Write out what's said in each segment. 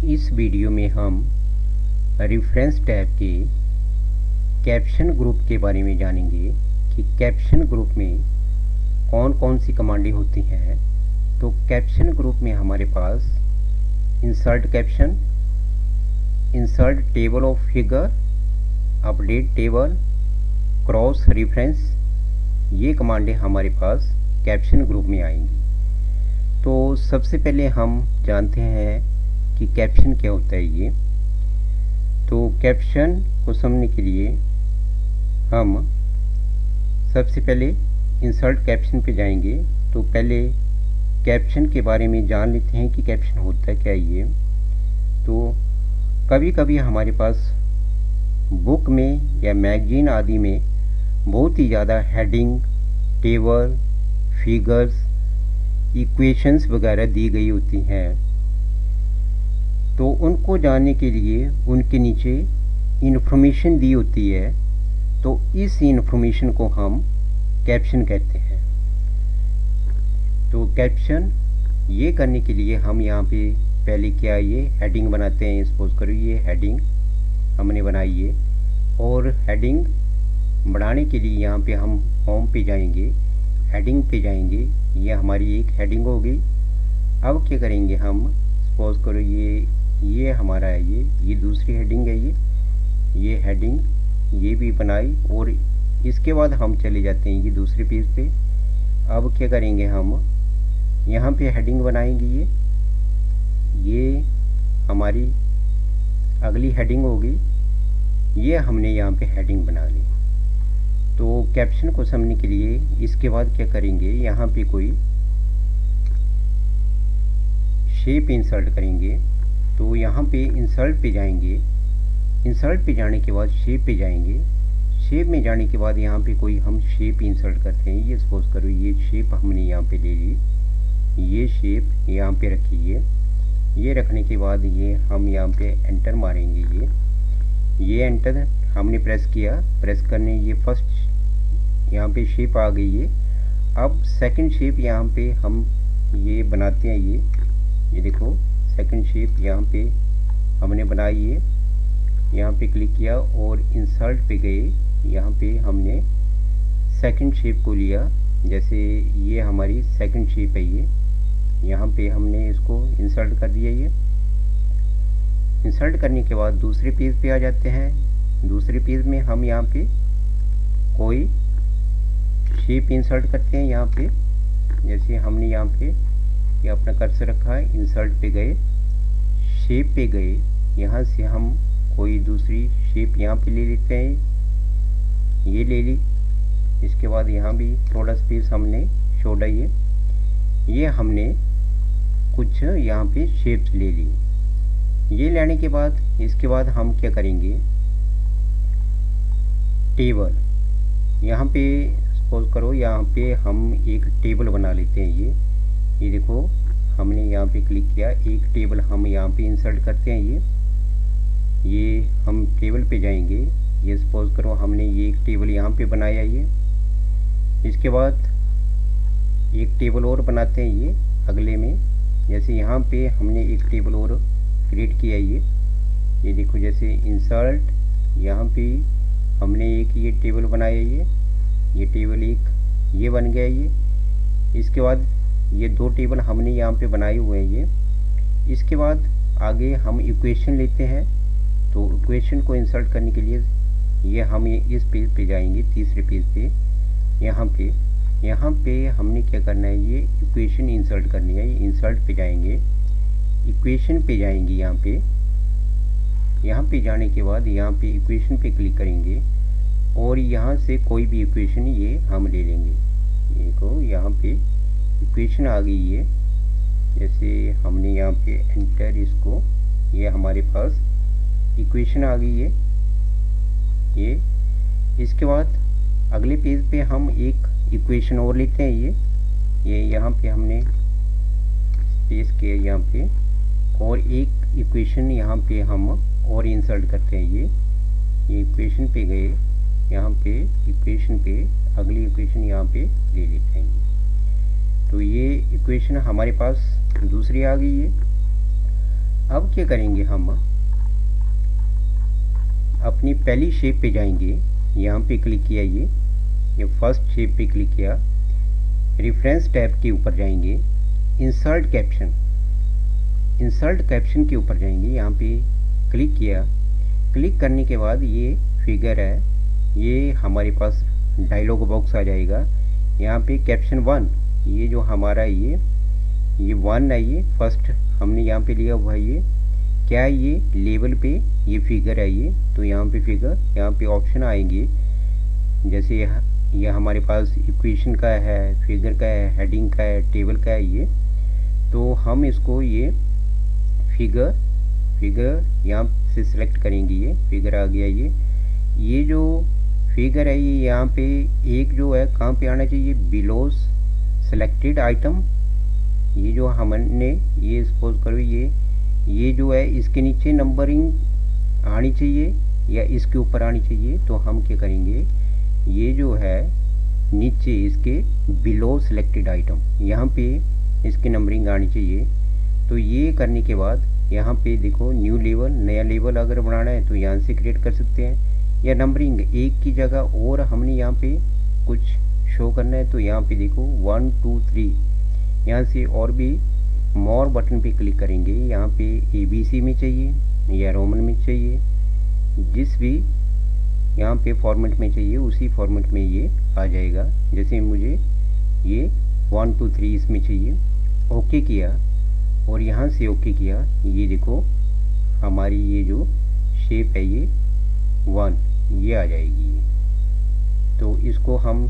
इस वीडियो में हम रेफरेंस टैब के कैप्शन ग्रुप के बारे में जानेंगे कि कैप्शन ग्रुप में कौन कौन सी कमांडें होती हैं। तो कैप्शन ग्रुप में हमारे पास insert caption, insert table of figure, update table, cross reference, ये कमांडें हमारे पास कैप्शन ग्रुप में आएंगी। तो सबसे पहले हम जानते हैं कि कैप्शन क्या होता है ये। तो कैप्शन को समझने के लिए हम सबसे पहले इंसर्ट कैप्शन पे जाएंगे। तो पहले कैप्शन के बारे में जान लेते हैं कि कैप्शन होता है क्या ये। तो कभी कभी हमारे पास बुक में या मैगजीन आदि में बहुत ही ज़्यादा हेडिंग, टेबल, फिगर्स, इक्वेशंस वगैरह दी गई होती हैं। तो उनको जानने के लिए उनके नीचे इन्फॉर्मेशन दी होती है। तो इस इन्फॉर्मेशन को हम कैप्शन कहते हैं। तो कैप्शन ये करने के लिए हम यहाँ पे पहले क्या ये हेडिंग बनाते हैं। सपोज करो ये हेडिंग हमने बनाई है और हेडिंग बढ़ाने के लिए यहाँ पे हम होम पे जाएंगे, हेडिंग पे जाएंगे। ये हमारी एक हेडिंग होगी। अब क्या करेंगे हम, सपोज करो ये हमारा है, ये दूसरी हेडिंग है। ये हेडिंग ये भी बनाई और इसके बाद हम चले जाते हैं ये दूसरे पेज पे। अब क्या करेंगे हम यहाँ पे हेडिंग बनाएंगे। ये हमारी अगली हेडिंग होगी। ये हमने यहाँ पे हेडिंग बना ली। तो कैप्शन को समझने के लिए इसके बाद क्या करेंगे, यहाँ पे कोई शेप इंसर्ट करेंगे। तो यहाँ पे इंसर्ट पे जाएंगे। इंसर्ट पे जाने के बाद शेप पे जाएंगे। शेप में जाने के बाद यहाँ पे कोई हम शेप इंसर्ट करते हैं। ये सपोज करो ये शेप हमने यहाँ पे ले ली। ये शेप यहाँ पे रखी है। ये रखने के बाद ये हम यहाँ पे एंटर मारेंगे। ये एंटर हमने प्रेस किया। प्रेस करने ये फर्स्ट यहाँ पे शेप आ गई है। अब सेकंड शेप यहाँ पे हम ये बनाते हैं। ये देखो सेकंड शेप यहाँ पे हमने बनाई है। यहाँ पे क्लिक किया और इंसर्ट पे गए। यहाँ पे हमने सेकंड शेप को लिया। जैसे ये हमारी सेकंड शेप है। ये यहाँ पे हमने इसको इंसर्ट कर दिया। ये इंसर्ट करने के बाद दूसरे पेज पे आ जाते हैं। दूसरे पेज में हम यहाँ पे कोई शेप इंसर्ट करते हैं। यहाँ पे जैसे हमने यहाँ पे ये अपना कर्सर रखा है, इंसर्ट पे गए, शेप पे गए। यहाँ से हम कोई दूसरी शेप यहाँ पे ले लेते हैं। ये ले ली। इसके बाद यहाँ भी थोड़ा स्पेस हमने छोड़ा। ये हमने कुछ यहाँ पे शेप्स ले ली। ये लेने के बाद इसके बाद हम क्या करेंगे, टेबल यहाँ पे सपोज करो यहाँ पे हम एक टेबल बना लेते हैं। ये देखो हमने यहाँ पे क्लिक किया। एक टेबल हम यहाँ पे इंसर्ट करते हैं। ये हम टेबल पे जाएंगे। ये सपोज करो हमने ये एक टेबल यहाँ पे बनाया। इसके बाद एक टेबल और बनाते हैं ये अगले में। जैसे यहाँ पे हमने एक टेबल और क्रिएट किया। ये देखो जैसे इंसर्ट, यहाँ पे हमने एक ये टेबल बनाया। ये टेबल एक ये बन गया। इसके बाद ये दो टेबल हमने यहाँ पे बनाए हुए हैं। इसके बाद आगे हम इक्वेशन लेते हैं। तो इक्वेशन को इंसर्ट करने के लिए ये हम इस पेज पे जाएंगे, तीसरे पेज पे। यहाँ पे हमने क्या करना है, ये इक्वेशन इंसर्ट करनी है। इंसर्ट पे जाएंगे, इक्वेशन पे जाएंगे। यहाँ पे जाने के बाद यहाँ पे इक्वेशन पे क्लिक करेंगे और यहाँ से कोई भी इक्वेशन ये हम ले लेंगे। देखो यहाँ पे इक्वेशन आ गई है। जैसे हमने यहाँ पे एंटर इसको, ये हमारे पास इक्वेशन आ गई है। ये इसके बाद अगले पेज पे हम एक इक्वेशन और लेते हैं। ये यहाँ पे हमने स्पेस किया यहाँ पे, और एक इक्वेशन यहाँ पे हम और इंसर्ट करते हैं। ये इक्वेशन पे गए। यहाँ पे इक्वेशन पे अगली इक्वेशन यहाँ पे ले लेते हैं। तो ये इक्वेशन हमारे पास दूसरी आ गई है। अब क्या करेंगे, हम अपनी पहली शेप पे जाएंगे। यहाँ पे क्लिक किया, ये फर्स्ट शेप पे क्लिक किया, रेफरेंस टैब के ऊपर जाएंगे, इंसर्ट कैप्शन के ऊपर जाएंगे। यहाँ पे क्लिक किया, क्लिक करने के बाद ये फिगर है, ये हमारे पास डायलॉग बॉक्स आ जाएगा। यहाँ पे कैप्शन 1, ये जो हमारा ये 1 है, ये फर्स्ट हमने यहाँ पे लिया हुआ है। ये क्या है, ये लेवल पे ये फिगर है ये। तो यहाँ पे फिगर, यहाँ पे ऑप्शन आएंगे, जैसे ये हमारे पास इक्वेशन का है, फिगर का है, हेडिंग का है, टेबल का है ये। तो हम इसको ये फिगर यहाँ से सिलेक्ट करेंगे। ये फिगर आ गया। ये जो फिगर है ये यहाँ पे एक जो है कहाँ पे आना चाहिए, बिलो सेलेक्टेड आइटम। ये जो हमने ये सपोज करो ये जो है इसके नीचे नंबरिंग आनी चाहिए या इसके ऊपर आनी चाहिए। तो हम क्या करेंगे, ये जो है नीचे इसके बिलो सेलेक्टेड आइटम, यहाँ पे इसकी नंबरिंग आनी चाहिए। तो ये करने के बाद यहाँ पे देखो न्यू लेवल, नया लेवल अगर बनाना है तो यहाँ से क्रिएट कर सकते हैं, या नंबरिंग एक की जगह और हमने यहाँ पे कुछ शो करना है तो यहाँ पे देखो 1 2 3, यहाँ से और भी मोर बटन पे क्लिक करेंगे। यहाँ पे ABC में चाहिए या रोमन में चाहिए, जिस भी यहाँ पे फॉर्मेट में चाहिए उसी फॉर्मेट में ये आ जाएगा। जैसे मुझे ये 1 2 3 इसमें चाहिए, ओके किया और यहाँ से ओके किया। ये देखो हमारी ये जो शेप है ये 1 ये आ जाएगी ये। तो इसको हम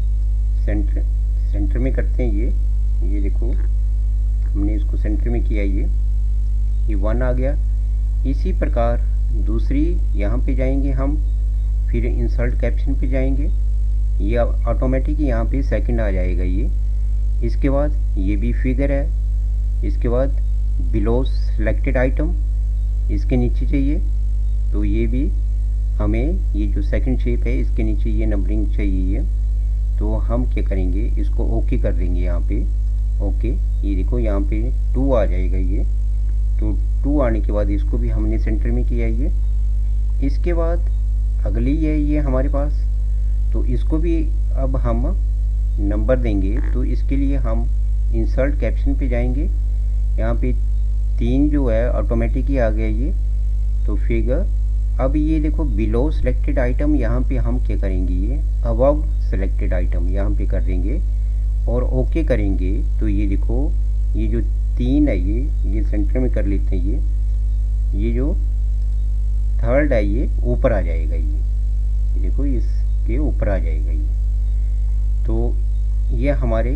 सेंटर में करते हैं। ये देखो हमने इसको सेंटर में किया, ये 1 आ गया। इसी प्रकार दूसरी यहाँ पे जाएंगे हम, फिर इंसर्ट कैप्शन पे जाएंगे, ये ऑटोमेटिक यहाँ पे सेकंड आ जाएगा ये। इसके बाद ये भी फिगर है, इसके बाद बिलो सेलेक्टेड आइटम इसके नीचे चाहिए, तो ये भी हमें ये जो सेकंड शेप है इसके नीचे ये नंबरिंग चाहिए। तो हम क्या करेंगे, इसको ओके कर देंगे यहाँ पे, ओके। ये देखो यहाँ पे 2 आ जाएगा ये। तो 2 आने के बाद इसको भी हमने सेंटर में किया ये। इसके बाद अगली है ये हमारे पास, तो इसको भी अब हम नंबर देंगे। तो इसके लिए हम इंसर्ट कैप्शन पे जाएंगे, यहाँ पे 3 जो है ऑटोमेटिक ही आ गया ये। तो फिगर अब ये देखो बिलो सेलेक्टेड आइटम, यहाँ पे हम क्या करेंगे, ये अबव सेलेक्टेड आइटम यहाँ पे कर देंगे और ओके करेंगे। तो ये देखो ये जो 3 है ये सेंटर में कर लेते हैं। ये जो थर्ड है ये ऊपर आ जाएगा, ये देखो इसके ऊपर आ जाएगा ये। तो ये हमारे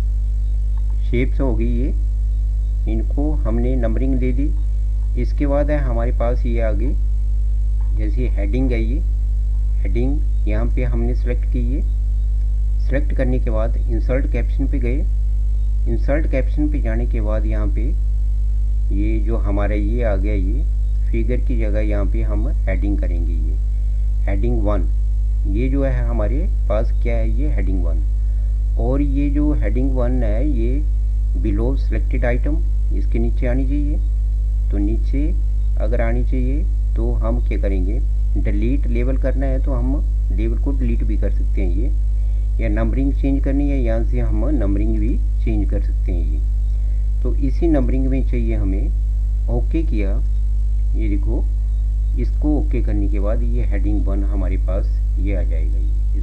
शेप्स हो गई ये, इनको हमने नंबरिंग दे दी। इसके बाद है हमारे पास ये आगे जैसे हेडिंग है, ये हेडिंग यहाँ पे हमने सेलेक्ट की। ये सेलेक्ट करने के बाद इंसर्ट कैप्शन पे गए। इंसर्ट कैप्शन पे जाने के बाद यहाँ पे ये जो हमारा ये आ गया, ये फिगर की जगह यहाँ पे हम हेडिंग करेंगे। ये हेडिंग 1 ये जो है हमारे पास क्या है, ये हेडिंग 1। और ये जो हेडिंग 1 है ये बिलो सेलेक्टेड आइटम इसके नीचे आनी चाहिए। तो नीचे अगर आनी चाहिए तो हम क्या करेंगे, डिलीट लेवल करना है तो हम लेवल को डिलीट भी कर सकते हैं ये, या नंबरिंग चेंज करनी है यहाँ से हम नंबरिंग भी चेंज कर सकते हैं ये। तो इसी नंबरिंग में चाहिए हमें, ओके किया। ये देखो इसको ओके करने के बाद ये हेडिंग 1 हमारे पास ये आ जाएगा।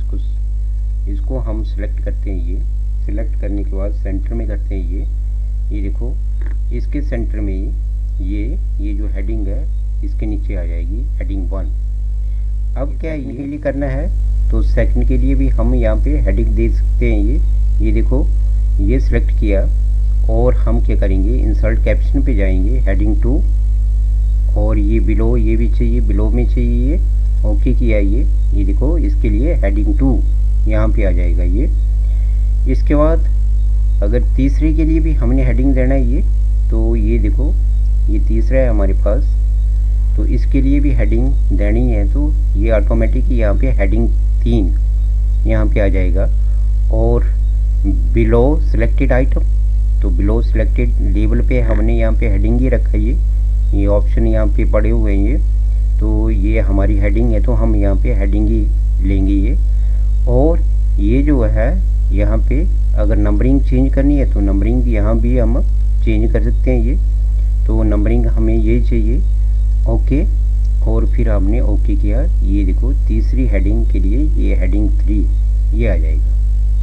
ये इसको हम सिलेक्ट करते हैं। ये सिलेक्ट करने के बाद सेंटर में करते हैं। ये देखो इसके सेंटर में ये जो हेडिंग है इसके नीचे आ जाएगी हेडिंग 1। अब क्या ये लिए करना है, तो सेकंड के लिए भी हम यहाँ पे हेडिंग दे सकते हैं। ये देखो ये सिलेक्ट किया और हम क्या करेंगे, इंसर्ट कैप्शन पे जाएंगे, हेडिंग 2 और ये बिलो, ये भी चाहिए, बिलो में चाहिए, ये ओके किया। ये देखो इसके लिए हेडिंग 2 यहाँ पे आ जाएगा ये। इसके बाद अगर तीसरे के लिए भी हमने हेडिंग देना है ये, तो ये देखो ये तीसरा है हमारे पास, तो इसके लिए भी हेडिंग देनी है। तो ये ऑटोमेटिक यहाँ पे हेडिंग 3 यहाँ पे आ जाएगा। और बिलो सेलेक्टेड आइटम, तो बिलो सेलेक्टेड लेवल पे हमने यहाँ पे हेडिंग ही रखा है ये ऑप्शन यहाँ पे पड़े हुए हैं ये, तो ये हमारी हेडिंग है तो हम यहाँ पे हेडिंग ही लेंगे ये। और ये जो है यहाँ पे अगर नंबरिंग चेंज करनी है तो नंबरिंग यहाँ भी हम चेंज कर सकते हैं ये, तो नंबरिंग हमें ये चाहिए। ओके, और फिर आपने ओके किया। ये देखो तीसरी हेडिंग के लिए ये हेडिंग 3 ये आ जाएगा।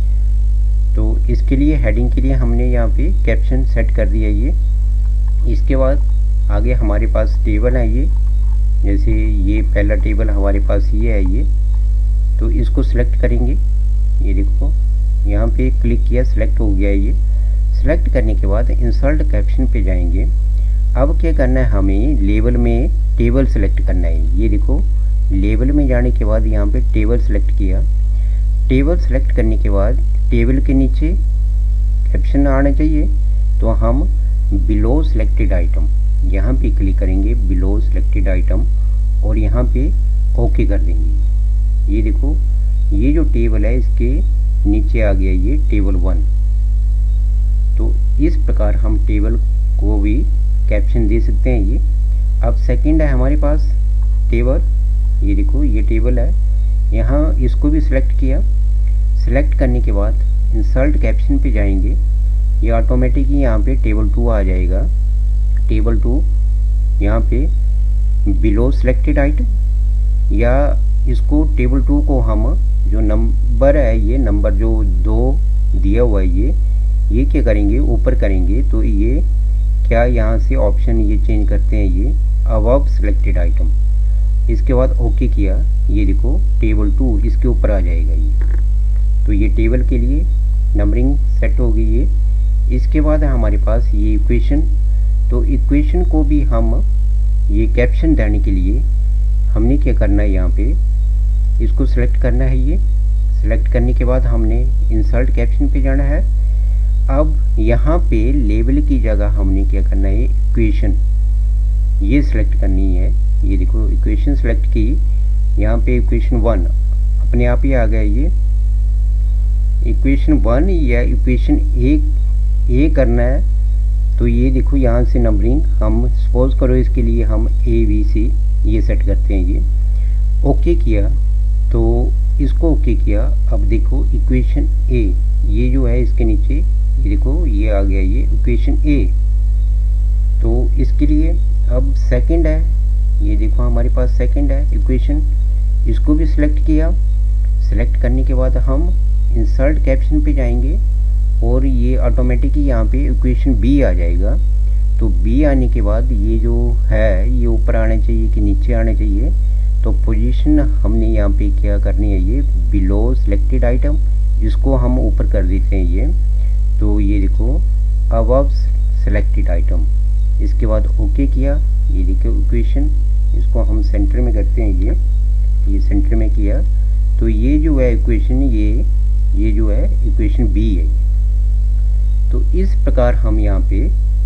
तो इसके लिए हेडिंग के लिए हमने यहाँ पे कैप्शन सेट कर दिया ये। इसके बाद आगे हमारे पास टेबल है ये, जैसे ये पहला टेबल हमारे पास ये है ये, तो इसको सिलेक्ट करेंगे। ये देखो यहाँ पे क्लिक किया, सिलेक्ट हो गया ये। सिलेक्ट करने के बाद इंसर्ट कैप्शन पे जाएंगे। अब क्या करना है, हमें लेबल में टेबल सेलेक्ट करना है। ये देखो लेबल में जाने के बाद यहाँ पे टेबल सेलेक्ट किया। टेबल सेलेक्ट करने के बाद टेबल के नीचे कैप्शन आना चाहिए, तो हम बिलो सेलेक्टेड आइटम यहाँ पे क्लिक करेंगे, बिलो सेलेक्टेड आइटम, और यहाँ पे ओके कर देंगे। ये देखो ये जो टेबल है इसके नीचे आ गया ये टेबल 1। तो इस प्रकार हम टेबल को भी कैप्शन दे सकते हैं ये। अब सेकंड है हमारे पास टेबल, ये देखो ये टेबल है, यहाँ इसको भी सिलेक्ट किया। सिलेक्ट करने के बाद इंसर्ट कैप्शन पे जाएंगे, ये ऑटोमेटिक ही यहाँ पे टेबल 2 आ जाएगा। टेबल 2 यहाँ पे बिलो सेलेक्टेड आइटम, या इसको टेबल 2 को हम जो नंबर है ये नंबर जो 2 दिया हुआ है ये क्या करेंगे, ऊपर करेंगे। तो ये क्या यहाँ से ऑप्शन ये चेंज करते हैं ये अबव सेलेक्टेड आइटम। इसके बाद ओके किया, ये देखो टेबल 2 इसके ऊपर आ जाएगा ये। तो ये टेबल के लिए नंबरिंग सेट हो गई है। इसके बाद है हमारे पास ये इक्वेशन। तो इक्वेशन को भी हम ये कैप्शन देने के लिए हमने क्या करना है, यहाँ पे इसको सिलेक्ट करना है। ये सिलेक्ट करने के बाद हमने इंसर्ट कैप्शन पे जाना है। अब यहाँ पे लेबल की जगह हमने क्या करना है, इक्वेशन ये सिलेक्ट करनी है। ये देखो इक्वेशन सिलेक्ट की, यहाँ पे इक्वेशन 1 अपने आप ही आ गया ये। इक्वेशन 1 या इक्वेशन ए करना है, तो ये देखो यहाँ से नंबरिंग हम सपोज करो इसके लिए हम ABC ये सेट करते हैं ये। ओके किया, तो इसको ओके किया। अब देखो इक्वेशन ए ये जो है इसके नीचे ये देखो ये आ गया ये इक्वेशन ए। तो इसके लिए अब सेकंड है, ये देखो हमारे पास सेकंड है इक्वेशन, इसको भी सिलेक्ट किया। सिलेक्ट करने के बाद हम इंसर्ट कैप्शन पे जाएंगे और ये ऑटोमेटिकली यहाँ पे इक्वेशन बी आ जाएगा। तो बी आने के बाद ये जो है ये ऊपर आना चाहिए कि नीचे आना चाहिए, तो पोजीशन हमने यहाँ पे क्या करनी है, ये बिलो सेलेक्टेड आइटम इसको हम ऊपर कर देते हैं ये। तो ये देखो अबव सेलेक्टेड आइटम, इसके बाद ओके किया। ये देखो इक्वेशन, इसको हम सेंटर में करते हैं ये सेंटर में किया। तो ये जो है इक्वेशन ये जो है इक्वेशन बी है। तो इस प्रकार हम यहाँ पे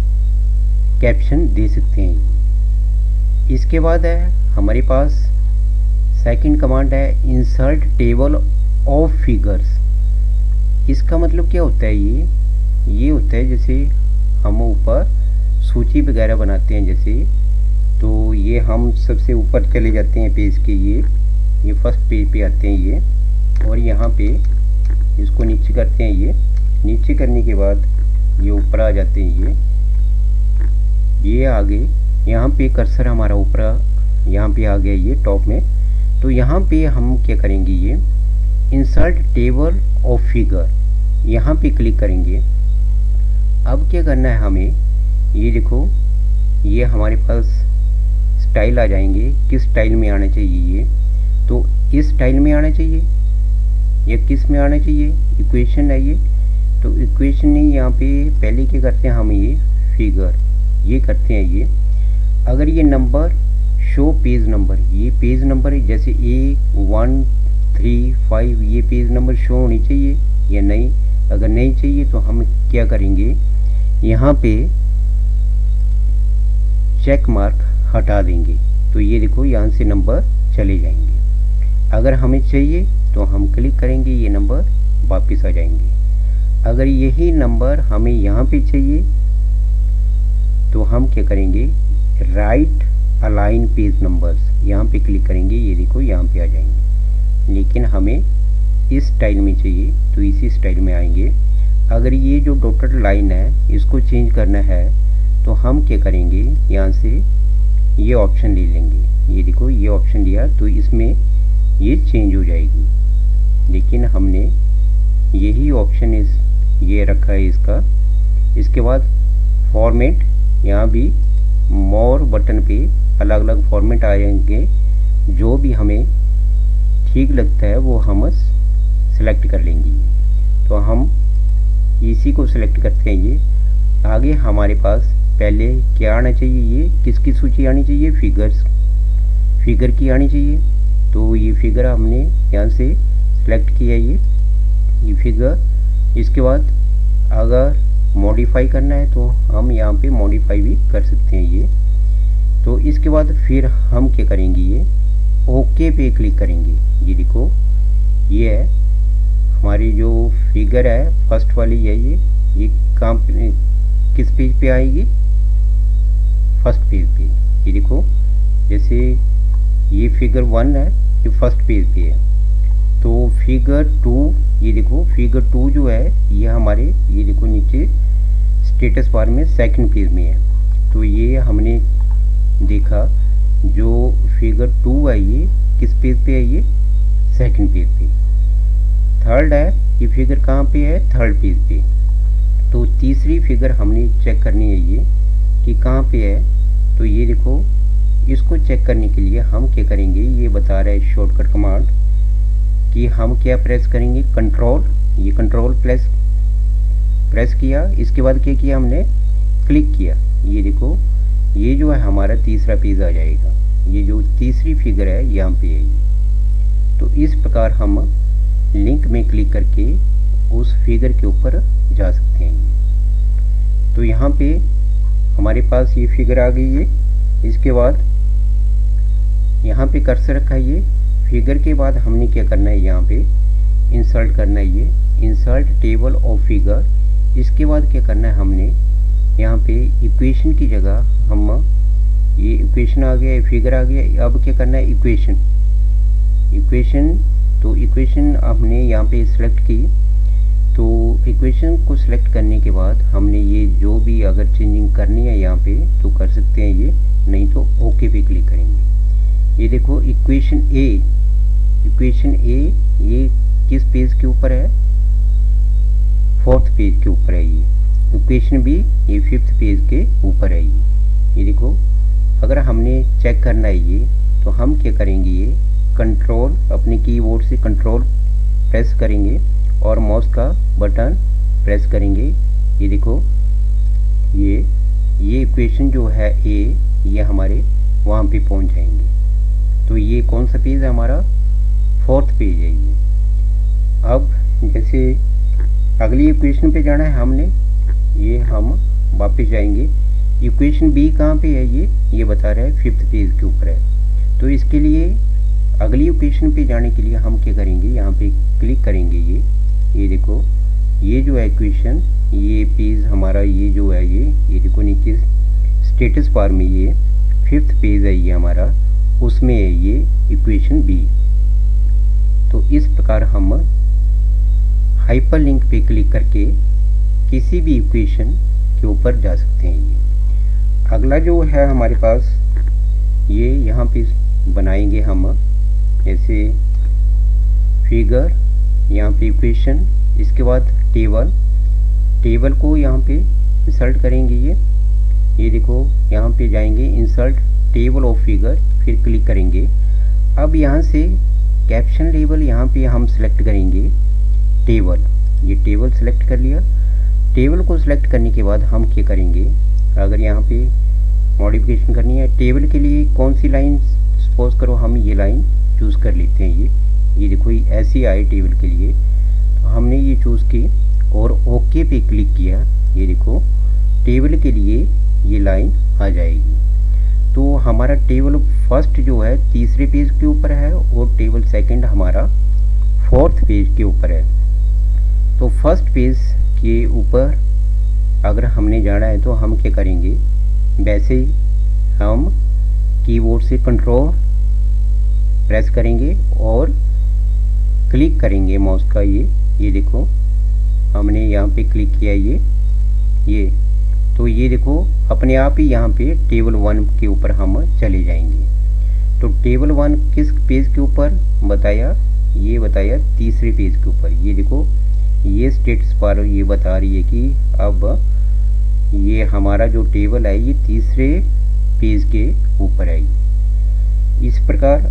कैप्शन दे सकते हैं। इसके बाद है हमारे पास सेकंड कमांड है इंसर्ट टेबल ऑफ फिगर्स। इसका मतलब क्या होता है, ये होता है जैसे हम ऊपर सूची वगैरह बनाते हैं जैसे, तो ये हम सबसे ऊपर चले जाते हैं पेज के, ये फर्स्ट पेज पे आते हैं ये, और यहाँ पे इसको नीचे करते हैं ये। नीचे करने के बाद ये ऊपर आ जाते हैं ये आगे यहाँ पे कर्सर हमारा ऊपर यहाँ पे आ गया ये टॉप में। तो यहाँ पे हम क्या करेंगे, ये इंसर्ट टेबल ऑफ फिगर यहाँ पे क्लिक करेंगे। अब क्या करना है हमें, ये देखो ये हमारे पास स्टाइल आ जाएंगे, किस स्टाइल में आना चाहिए ये, तो इस स्टाइल में आना चाहिए या किस में आना चाहिए, इक्वेशन है ये। तो इक्वेशन नहीं, यहाँ पे पहले क्या करते हैं हम, ये फिगर ये करते हैं ये। अगर ये नंबर शो पेज नंबर, ये पेज नंबर है जैसे A1 3 5 ये पेज नंबर शो होनी चाहिए या नहीं। अगर नहीं चाहिए तो हम क्या करेंगे, यहाँ पे चेक मार्क हटा देंगे। तो ये देखो यहाँ से नंबर चले जाएंगे। अगर हमें चाहिए तो हम क्लिक करेंगे, ये नंबर वापस आ जाएंगे। अगर यही नंबर हमें यहाँ पे चाहिए तो हम क्या करेंगे, राइट अलाइन पेज नंबर्स, यहाँ पे क्लिक करेंगे, ये देखो यहाँ पे आ जाएंगे। लेकिन हमें इस स्टाइल में चाहिए तो इसी स्टाइल में आएंगे। अगर ये जो डॉटेड लाइन है इसको चेंज करना है तो हम क्या करेंगे, यहाँ से ये ऑप्शन ले लेंगे। ये देखो ये ऑप्शन लिया तो इसमें ये चेंज हो जाएगी। लेकिन हमने यही ऑप्शन ये रखा है इसका। इसके बाद फॉर्मेट, यहाँ भी मोर बटन पे अलग अलग फॉर्मेट आ जाएंगे। जो भी हमें ठीक लगता है वो हम सेलेक्ट कर लेंगे। तो हम इसी को सिलेक्ट करते हैं। ये आगे हमारे पास पहले क्या आना चाहिए, ये किसकी सूची आनी चाहिए, फिगर की आनी चाहिए। तो ये फिगर हमने यहाँ से सिलेक्ट किया, ये फिगर। इसके बाद अगर मॉडिफाई करना है तो हम यहाँ पे मॉडिफाई भी कर सकते हैं ये। तो इसके बाद फिर हम क्या करेंगे, ये ओके पे क्लिक करेंगे। ये देखो ये है हमारी जो फिगर है फर्स्ट वाली है, ये काम किस पेज पे आएगी, फर्स्ट पेज पे। ये देखो जैसे ये फिगर 1 है, ये फर्स्ट पेज पे है। तो फिगर 2, ये देखो फिगर 2 जो है ये हमारे, ये देखो नीचे स्टेटस बार में सेकंड पेज में है। तो ये हमने देखा जो फिगर 2 है ये किस पेज पे है, ये सेकंड पेज पे। थर्ड है, ये फिगर कहाँ पे है, थर्ड पेज पे। तो तीसरी फिगर हमने चेक करनी है ये कि कहाँ पे है। तो ये देखो इसको चेक करने के लिए हम क्या करेंगे, ये बता रहा है शॉर्टकट कमांड कि हम क्या प्रेस करेंगे, कंट्रोल, ये कंट्रोल प्रेस किया। इसके बाद क्या किया, हमने क्लिक किया। ये देखो ये जो है हमारा तीसरा पेज आ जाएगा। ये जो तीसरी फिगर है यहाँ पे है। तो इस प्रकार हम लिंक में क्लिक करके उस फिगर के ऊपर जा सकते हैं। तो यहाँ पे हमारे पास ये फिगर आ गई है। इसके बाद यहाँ पे कर्सर रखा है, ये फिगर के बाद हमने क्या करना है, यहाँ पे इंसर्ट करना है, ये इंसर्ट टेबल ऑफ फिगर। इसके बाद क्या करना है, हमने यहाँ पे इक्वेशन की जगह हम, ये इक्वेशन आ गया, फिगर आ गया। अब क्या करना है, इक्वेशन। तो इक्वेशन हमने यहाँ पे सिलेक्ट की। तो इक्वेशन को सिलेक्ट करने के बाद हमने ये जो भी अगर चेंजिंग करनी है यहाँ पे तो कर सकते हैं, ये नहीं तो ओके पे क्लिक करेंगे। ये देखो इक्वेशन ए ये किस पेज के ऊपर है, फोर्थ पेज के ऊपर है। ये इक्वेशन बी ये फिफ्थ पेज के ऊपर है। ये देखो अगर हमने चेक करना है ये तो हम क्या करेंगे, ये कंट्रोल अपने कीबोर्ड से कंट्रोल प्रेस करेंगे और माउस का बटन प्रेस करेंगे। ये देखो ये इक्वेशन जो है ए, ये हमारे वहाँ पे पहुँच जाएंगे। तो ये कौन सा पेज है, हमारा फोर्थ पेज है ये। अब जैसे अगली इक्वेशन पे जाना है हमने, ये हम वापस जाएंगे। इक्वेशन बी कहाँ पे है, ये बता रहा है फिफ्थ पेज के ऊपर है। तो इसके लिए अगली इक्वेशन पे जाने के लिए हम क्या करेंगे, यहाँ पे क्लिक करेंगे। ये देखो ये जो है इक्वेशन, ये पेज हमारा ये जो है ये देखो नीचे स्टेटस बार में ये फिफ्थ पेज है, ये हमारा उसमें है ये इक्वेशन बी। तो इस प्रकार हम हाइपरलिंक पे क्लिक करके किसी भी इक्वेशन के ऊपर जा सकते हैं। ये अगला जो है हमारे पास, ये यहाँ पे बनाएंगे हम ऐसे फिगर, यहाँ पे इक्वेशन, इसके बाद टेबल को यहाँ पे इंसर्ट करेंगे। ये देखो यहाँ पे जाएंगे इंसर्ट टेबल ऑफ फिगर, फिर क्लिक करेंगे। अब यहाँ से कैप्शन लेबल यहाँ पे हम सिलेक्ट करेंगे टेबल। ये टेबल सिलेक्ट कर लिया। टेबल को सिलेक्ट करने के बाद हम क्या करेंगे, अगर यहाँ पे मॉडिफिकेशन करनी है टेबल के लिए कौन सी लाइन, सपोज करो हम ये लाइन चूज़ कर लेते हैं। ये देखो ऐसी आई टेबल के लिए, तो हमने ये चूज़ की और ओके पे क्लिक किया। ये देखो टेबल के लिए ये लाइन आ जाएगी। तो हमारा टेबल फर्स्ट जो है तीसरे पेज के ऊपर है और टेबल सेकंड हमारा फोर्थ पेज के ऊपर है। तो फर्स्ट पेज के ऊपर अगर हमने जाना है तो हम क्या करेंगे, वैसे ही हम कीबोर्ड से कंट्रोल प्रेस करेंगे और क्लिक करेंगे माउस का। ये देखो हमने यहाँ पे क्लिक किया ये तो ये देखो अपने आप ही यहाँ पे टेबल 1 के ऊपर हम चले जाएंगे। तो टेबल 1 किस पेज के ऊपर बताया, ये बताया तीसरे पेज के ऊपर। ये देखो ये स्टेटस बार ये बता रही है कि अब ये हमारा जो टेबल है ये तीसरे पेज के ऊपर है। इस प्रकार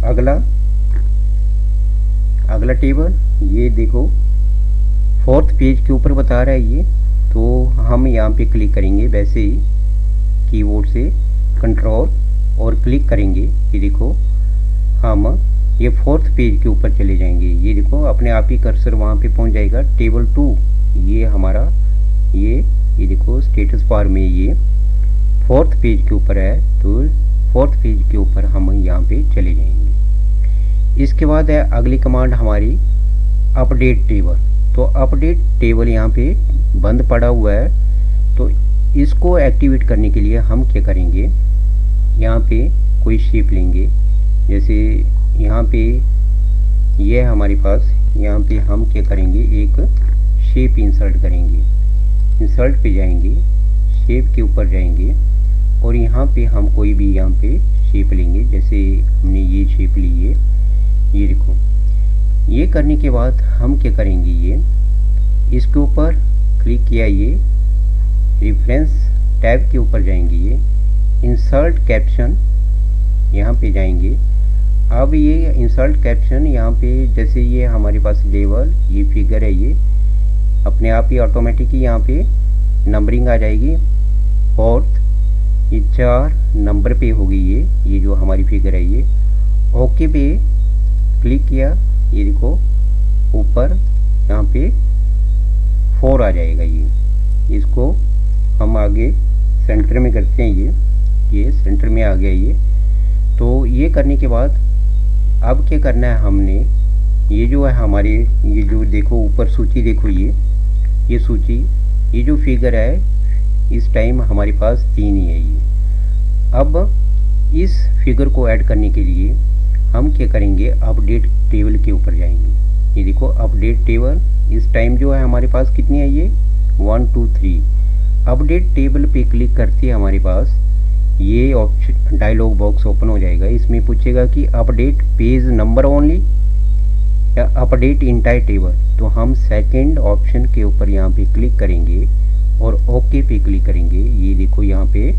अगला टेबल ये देखो 4th पेज के ऊपर बता रहा है ये। तो हम यहाँ पे क्लिक करेंगे, वैसे ही कीबोर्ड से कंट्रोल और क्लिक करेंगे। ये देखो हम ये 4th पेज के ऊपर चले जाएंगे। ये देखो अपने आप ही कर्सर वहाँ पे पहुँच जाएगा। टेबल 2 ये हमारा ये देखो स्टेटस बार में ये 4th पेज के ऊपर है। तो 4th पेज के ऊपर हम यहाँ पे चले जाएंगे। इसके बाद है अगली कमांड हमारी अपडेट टेबल। तो अपडेट टेबल यहाँ पे बंद पड़ा हुआ है, तो इसको एक्टिवेट करने के लिए हम क्या करेंगे, यहाँ पे कोई शेप लेंगे। जैसे यहाँ पे ये हमारे पास, यहाँ पे हम क्या करेंगे, एक शेप इंसर्ट करेंगे। इंसर्ट पे जाएंगे, शेप के ऊपर जाएंगे और यहाँ पे हम कोई भी यहाँ पे शेप लेंगे। जैसे हमने ये शेप ली है, ये देखो। ये करने के बाद हम क्या करेंगे, ये इसके ऊपर क्लिक किया, ये रेफरेंस टैब के ऊपर जाएंगे, ये इंसर्ट कैप्शन यहाँ पे जाएंगे। अब ये इंसर्ट कैप्शन यहाँ पे जैसे ये हमारे पास लेवल ये फिगर है, ये अपने आप ही ऑटोमेटिक ही यहाँ पे नंबरिंग आ जाएगी। 4th ये 4 नंबर पे होगी ये जो हमारी फिगर है। ये ओके पे क्लिक किया, ये देखो ऊपर यहाँ पे 4 आ जाएगा। ये इसको हम आगे सेंटर में करते हैं, ये सेंटर में आ गया ये। तो ये करने के बाद अब क्या करना है हमने, ये जो है हमारे ये जो देखो ऊपर सूची देखो, ये सूची ये जो फिगर है इस टाइम हमारे पास 3 ही है ये। अब इस फिगर को ऐड करने के लिए हम क्या करेंगे, अपडेट टेबल के ऊपर जाएंगे। ये देखो अपडेट टेबल इस टाइम जो है हमारे पास कितनी है, ये 1 2 3। अपडेट टेबल पे क्लिक करते हैं हमारे पास ये ऑप्शन डायलॉग बॉक्स ओपन हो जाएगा। इसमें पूछेगा कि अपडेट पेज नंबर ओनली या अपडेट इंटायर टेबल। तो हम सेकंड ऑप्शन के ऊपर यहाँ पे क्लिक करेंगे और ओके पे क्लिक करेंगे। ये देखो यहाँ पे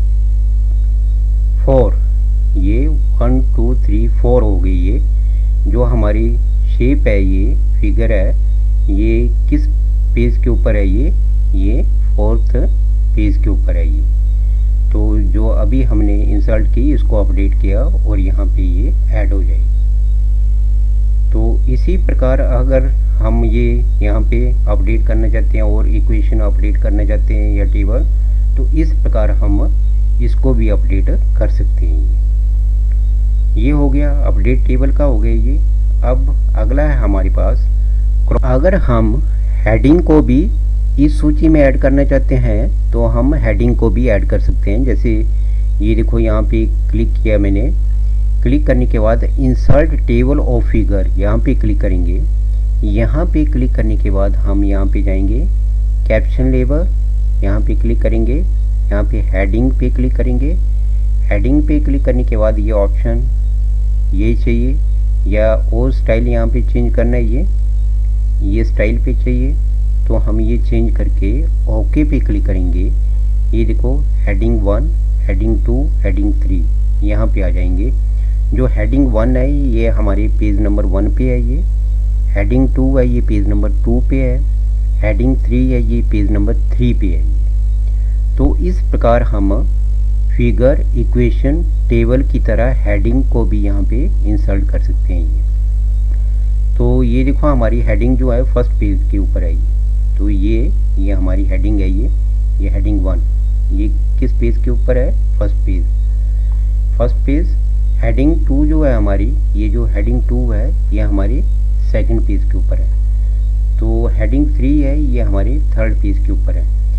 4, ये 1 2 3 4 हो गई। ये जो हमारी शेप है, ये फिगर है, ये किस पेज के ऊपर है, ये 4th पेज के ऊपर है ये। तो जो अभी हमने इंसर्ट की इसको अपडेट किया और यहाँ पे ये ऐड हो जाएगी। तो इसी प्रकार अगर हम ये यहाँ पे अपडेट करना चाहते हैं और इक्वेशन अपडेट करना चाहते हैं या टेबल, तो इस प्रकार हम इसको भी अपडेट कर सकते हैं। ये हो गया अपडेट टेबल का, हो गया ये। अब अगला है हमारे पास, अगर हम हेडिंग को भी इस सूची में ऐड करना चाहते हैं तो हम हेडिंग को भी ऐड कर सकते हैं। जैसे ये देखो यहाँ पे क्लिक किया मैंने, क्लिक करने के बाद इंसर्ट टेबल ऑफ फिगर यहाँ पे क्लिक करेंगे। यहाँ पे क्लिक करने के बाद हम यहाँ पे जाएंगे कैप्शन लेबल, यहाँ पे क्लिक करेंगे, यहाँ पे हेडिंग पे क्लिक करेंगे। हेडिंग पे क्लिक करने के बाद ये ऑप्शन ये चाहिए या और स्टाइल यहाँ पे चेंज करना है, ये स्टाइल पे चाहिए तो हम ये चेंज करके ओके पे क्लिक करेंगे। ये देखो हेडिंग 1, हेडिंग 2, हेडिंग 3 यहाँ पे आ जाएंगे। जो हेडिंग 1 है ये हमारे पेज नंबर 1 पे है, ये हेडिंग 2 है ये पेज नंबर 2 पे है, हेडिंग 3 है ये पेज नंबर 3 पे है। तो इस प्रकार हम फिगर इक्वेशन टेबल की तरह हेडिंग को भी यहाँ पे इंसर्ट कर सकते हैं। तो ये देखो हमारी हेडिंग जो है फर्स्ट पेज के ऊपर है। तो ये हमारी हेडिंग है, ये हेडिंग 1, ये किस पेज के ऊपर है, फर्स्ट पेज। हेडिंग 2 जो है हमारी, ये जो हेडिंग 2 है ये हमारी सेकंड पेज के ऊपर है। तो हेडिंग 3 है ये हमारे थर्ड पेज के ऊपर है।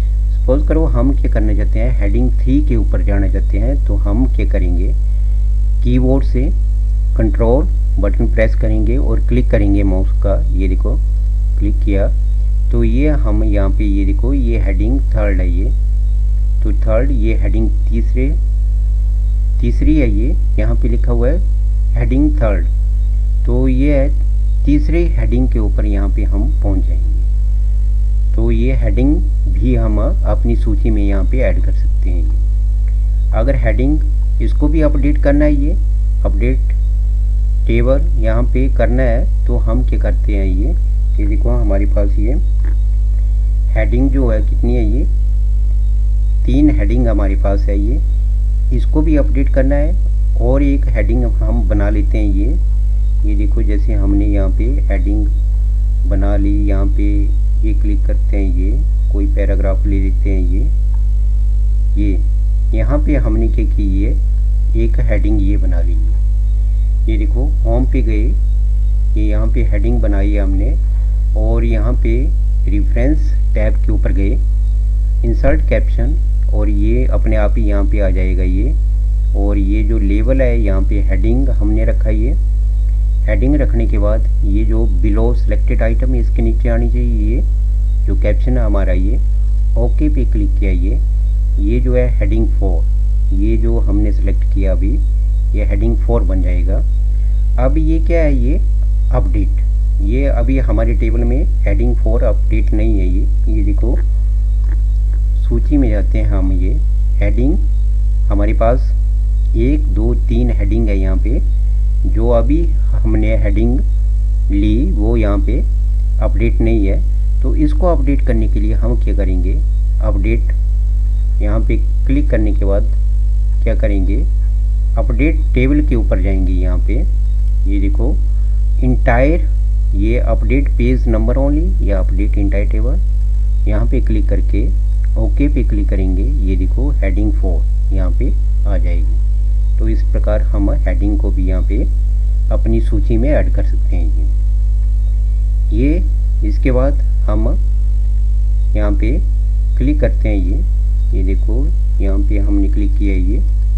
सपोज करो हम क्या करना चाहते हैं, हेडिंग 3 के ऊपर जाना चाहते हैं, तो हम क्या करेंगे, कीबोर्ड से कंट्रोल बटन प्रेस करेंगे और क्लिक करेंगे माउस का, ये देखो क्लिक किया तो ये हम यहाँ पे ये देखो ये हेडिंग 3 है ये, तो 3 ये हेडिंग तीसरी है, ये यहाँ पे लिखा हुआ है हेडिंग 3, तो ये है तीसरे हेडिंग के ऊपर यहाँ पे हम पहुँच जाएंगे। तो ये हेडिंग भी हम अपनी सूची में यहाँ पे ऐड कर सकते हैं। ये अगर हेडिंग इसको भी अपडेट करना है, ये अपडेट टेबल यहाँ पे करना है, तो हम क्या करते हैं, ये देखो हमारे पास ये हेडिंग जो है कितनी है, ये 3 हेडिंग हमारे पास है, इसको भी अपडेट करना है। और एक हेडिंग हम बना लेते हैं, ये देखो जैसे हमने यहाँ पे हेडिंग बना ली, यहाँ पे ये क्लिक करते हैं, ये कोई पैराग्राफ ले लेते हैं, ये यहाँ पे हमने क्या की, ये एक हेडिंग ये बना ली है, ये देखो होम पे गए, ये यहाँ पे हेडिंग बनाई है हमने, और यहाँ पे रेफरेंस टैब के ऊपर गए, इंसर्ट कैप्शन, और ये अपने आप ही यहाँ पे आ जाएगा ये। और ये जो लेवल है यहाँ पे हेडिंग हमने रखा, ये हेडिंग रखने के बाद ये जो बिलो सिलेक्टेड आइटम है इसके नीचे आनी चाहिए, ये जो कैप्शन है हमारा, ये ओके पे क्लिक किया, ये जो है हेडिंग 4, ये जो हमने सेलेक्ट किया अभी ये हेडिंग 4 बन जाएगा। अब ये क्या है, ये अपडेट, ये अभी हमारे टेबल में हेडिंग 4 अपडेट नहीं है, ये देखो सूची में जाते हैं हम, ये हेडिंग हमारे पास 1 2 3 हेडिंग है यहाँ पे, जो अभी हमने हेडिंग ली वो यहाँ पे अपडेट नहीं है। तो इसको अपडेट करने के लिए हम क्या करेंगे, अपडेट यहाँ पे क्लिक करने के बाद क्या करेंगे, अपडेट टेबल के ऊपर जाएंगे, यहाँ पे ये देखो इंटायर, ये अपडेट पेज नंबर ओनली या अपडेट इंटायर टेबल, यहाँ पे क्लिक करके ओके पे क्लिक करेंगे, ये देखो हेडिंग 4 यहाँ पे आ जाएगी। तो इस प्रकार हम हेडिंग को भी यहाँ पे अपनी सूची में ऐड कर सकते हैं। ये इसके बाद हम यहाँ पे क्लिक करते हैं, ये देखो यहाँ पे हमने क्लिक किया है,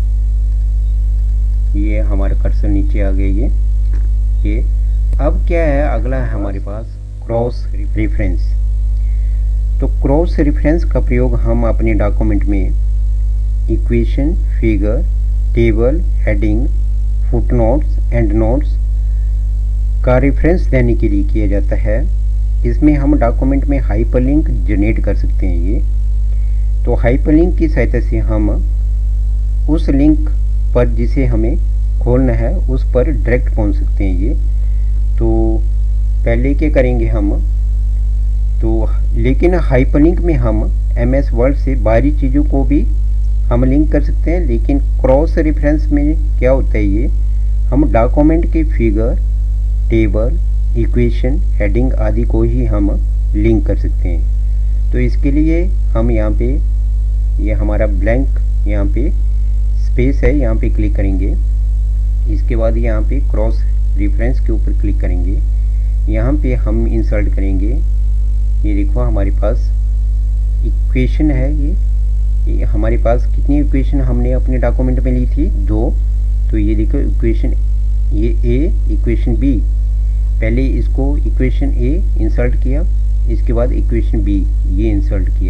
ये हमारा कर्सर नीचे आ गया, ये अब क्या है, अगला है हमारे पास क्रॉस रेफरेंस। तो क्रॉस रेफरेंस का प्रयोग हम अपने डॉक्यूमेंट में equation, figure, table, heading, footnotes, end notes का रेफरेंस देने के लिए किया जाता है। इसमें हम डॉक्यूमेंट में हाइपरलिंक जनरेट कर सकते हैं। ये तो हाइपरलिंक की सहायता से हम उस लिंक पर जिसे हमें खोलना है उस पर डायरेक्ट पहुंच सकते हैं। ये तो पहले क्या करेंगे हम, तो लेकिन हाइपरलिंक में हम MS वर्ड से बाहरी चीज़ों को भी हम लिंक कर सकते हैं, लेकिन क्रॉस रेफरेंस में क्या होता है, ये हम डॉक्यूमेंट के फिगर, टेबल, इक्वेशन, हेडिंग आदि को ही हम लिंक कर सकते हैं। तो इसके लिए हम यहाँ पे ये हमारा ब्लैंक यहाँ पे स्पेस है, यहाँ पे क्लिक करेंगे। इसके बाद यहाँ पे क्रॉस रेफरेंस के ऊपर क्लिक करेंगे, यहाँ पे हम इंसर्ट करेंगे। ये देखो हमारे पास इक्वेशन है, ये हमारे पास कितनी इक्वेशन हमने अपने डॉक्यूमेंट में ली थी, 2। तो ये देखो इक्वेशन ये A, इक्वेशन B, पहले इसको इक्वेशन A इंसर्ट किया, इसके बाद इक्वेशन B ये इंसर्ट किया,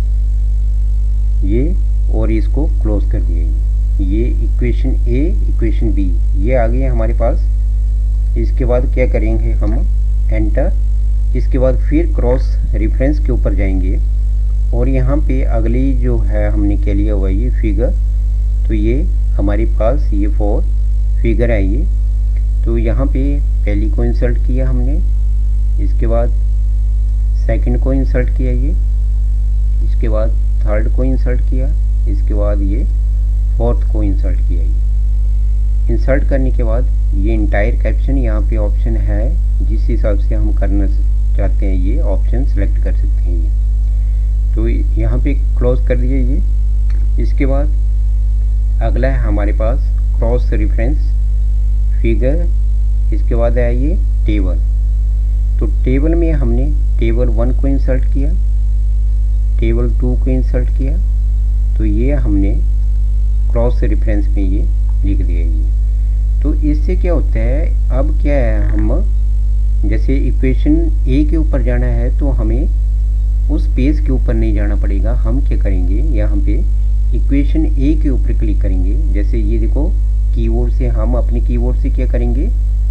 ये और इसको क्लोज कर दिया। ये इक्वेशन A, इक्वेशन B ये आ गई हमारे पास। इसके बाद क्या करेंगे हम, एंटर। इसके बाद फिर क्रॉस रेफरेंस के ऊपर जाएंगे और यहाँ पे अगली जो है हमने क्या लिया हुआ ये फिगर, तो ये हमारे पास ये 4 फिगर है। ये तो यहाँ पे पहली को इंसर्ट किया हमने, इसके बाद सेकंड को इंसर्ट किया, ये इसके बाद थर्ड को इंसर्ट किया, इसके बाद ये फोर्थ को इंसर्ट किया। ये इंसर्ट करने के बाद ये इंटायर कैप्शन यहाँ पे ऑप्शन है, जिस हिसाब से हम करना चाहते हैं ये ऑप्शन सेलेक्ट कर सकते हैं। ये तो यहाँ पे क्लोज कर दिए ये। इसके बाद अगला है हमारे पास क्रॉस रेफरेंस फिगर, इसके बाद है ये टेबल। तो टेबल में हमने टेबल 1 को इंसर्ट किया, टेबल 2 को इंसर्ट किया तो ये हमने क्रॉस रेफरेंस में ये लिख दिया ये। तो इससे क्या होता है, अब क्या है, हम जैसे इक्वेशन ए के ऊपर जाना है तो हमें उस पेज के ऊपर नहीं जाना पड़ेगा। हम क्या करेंगे, यहाँ पे इक्वेशन ए के ऊपर क्लिक करेंगे। जैसे ये देखो, कीबोर्ड से हम अपने कीबोर्ड से क्या करेंगे,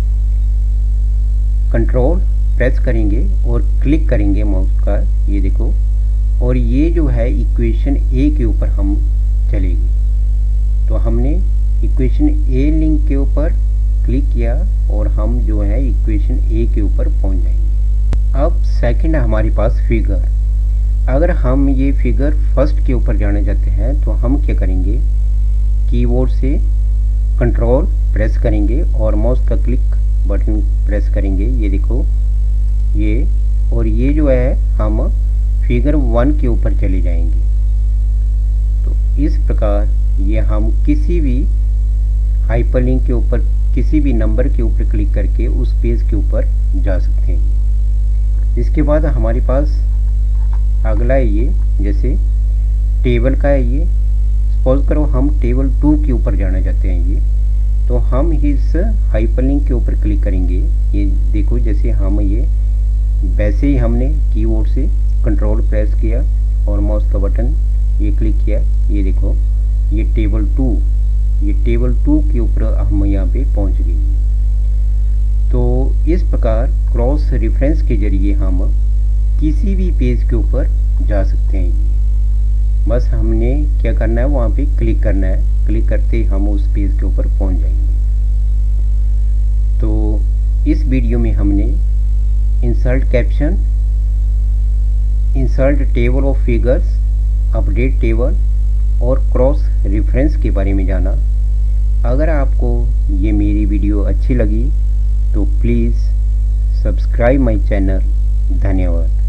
कंट्रोल प्रेस करेंगे और क्लिक करेंगे माउस का, ये देखो, और ये जो है इक्वेशन ए के ऊपर हम चलेंगे। तो हमने इक्वेशन ए लिंक के ऊपर क्लिक किया और हम जो है इक्वेशन ए के ऊपर पहुंच जाएंगे। अब सेकंड हमारे पास फिगर। अगर हम ये फिगर फर्स्ट के ऊपर जाना चाहते हैं तो हम क्या करेंगे, कीबोर्ड से कंट्रोल प्रेस करेंगे और माउस का क्लिक बटन प्रेस करेंगे, ये देखो ये, और ये जो है हम फिगर 1 के ऊपर चले जाएंगे। तो इस प्रकार ये हम किसी भी हाइपरलिंक के ऊपर, किसी भी नंबर के ऊपर क्लिक करके उस पेज के ऊपर जा सकते हैं। इसके बाद हमारे पास अगला है ये, जैसे टेबल का है ये। सपोज करो हम टेबल 2 के ऊपर जाना चाहते हैं ये, तो हम इस हाइपरलिंक के ऊपर क्लिक करेंगे। ये देखो, जैसे हम ये वैसे ही हमने कीबोर्ड से कंट्रोल प्रेस किया और माउस का बटन ये क्लिक किया, ये देखो ये टेबल 2, ये टेबल 2 के ऊपर हम यहाँ पे पहुँच गए। तो इस प्रकार क्रॉस रेफरेंस के जरिए हम किसी भी पेज के ऊपर जा सकते हैं। बस हमने क्या करना है, वहाँ पे क्लिक करना है, क्लिक करते ही हम उस पेज के ऊपर पहुँच जाएंगे। तो इस वीडियो में हमने insert caption, insert table of figures, update table और क्रॉस रेफरेंस के बारे में जाना। अगर आपको ये मेरी वीडियो अच्छी लगी तो प्लीज़ सब्सक्राइब माय चैनल। धन्यवाद।